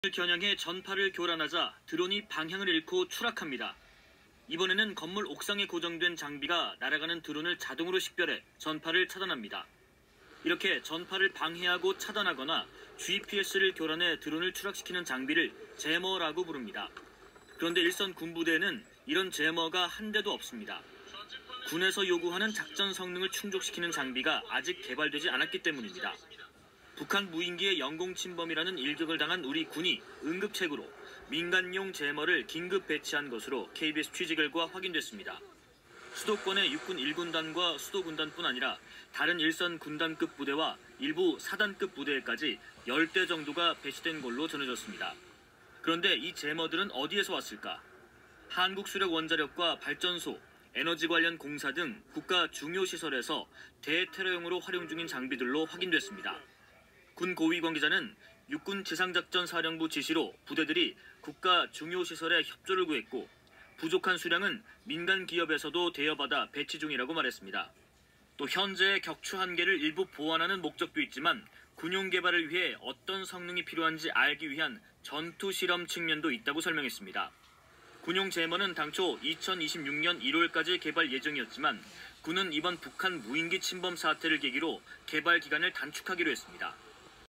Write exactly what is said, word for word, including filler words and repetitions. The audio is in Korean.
겨냥해 전파를 교란하자 드론이 방향을 잃고 추락합니다. 이번에는 건물 옥상에 고정된 장비가 날아가는 드론을 자동으로 식별해 전파를 차단합니다. 이렇게 전파를 방해하고 차단하거나 지피에스를 교란해 드론을 추락시키는 장비를 제머라고 부릅니다. 그런데 일선 군부대에는 이런 제머가 한 대도 없습니다. 군에서 요구하는 작전 성능을 충족시키는 장비가 아직 개발되지 않았기 때문입니다. 북한 무인기의 영공 침범이라는 일격을 당한 우리 군이 응급책으로 민간용 제머를 긴급 배치한 것으로 케이비에스 취재 결과 확인됐습니다. 수도권의 육군 일 군단과 수도군단뿐 아니라 다른 일선 군단급 부대와 일부 사단급 부대에까지 열 대 정도가 배치된 걸로 전해졌습니다. 그런데 이 제머들은 어디에서 왔을까? 한국수력원자력과 발전소, 에너지 관련 공사 등 국가 중요 시설에서 대테러용으로 활용 중인 장비들로 확인됐습니다. 군 고위 관계자는 육군 지상작전사령부 지시로 부대들이 국가 중요 시설에 협조를 구했고 부족한 수량은 민간 기업에서도 대여받아 배치 중이라고 말했습니다. 또 현재의 격추 한계를 일부 보완하는 목적도 있지만 군용 개발을 위해 어떤 성능이 필요한지 알기 위한 전투 실험 측면도 있다고 설명했습니다. 군용 제머는 당초 이천이십육 년 일월까지 개발 예정이었지만 군은 이번 북한 무인기 침범 사태를 계기로 개발 기간을 단축하기로 했습니다.